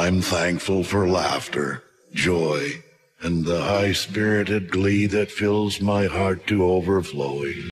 I'm thankful for laughter, joy, and the high-spirited glee that fills my heart to overflowing.